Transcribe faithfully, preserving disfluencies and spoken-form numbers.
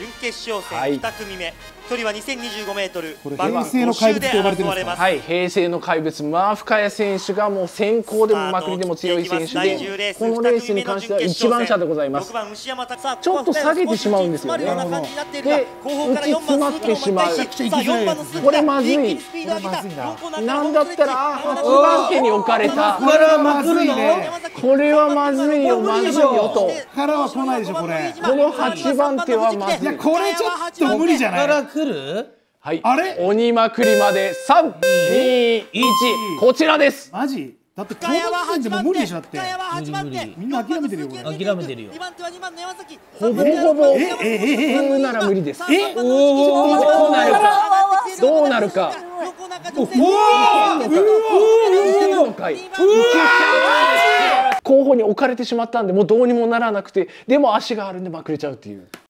準決勝戦はい、 に組目、距離は にせんにじゅうごメートル、 これ平成の怪物と呼ばれてますか。 はい、平成の怪物マーフカヤ選手がもう先行でもまくりでも強い選手で、このレースに関してはいちばん車でございます。ちょっと下げてしまうんですよね。で、内詰まってしまう。これまずい。なんだったらはちばん手に置かれた。 これはまずいね。 これはまずいよ、まずいよと。 からは来ないでしょこれ。 このはちばん手はまずい。 いやこれちょっと無理じゃない。 から来る？ はい。 あれ？ 鬼まくりまでさん、に、いち、こちらです。 マジ？だってこの時点でも無理でしょだって。 無理無理。 みんな諦めてるよ。 諦めてるよ。 ほぼほぼええええ普通なら無理です。 え？ どうなるか。どうなるか。 うわー！うわー！ 後方に置かれてしまったんでもうどうにもならなくて、でも足があるんでまくれちゃうっていう。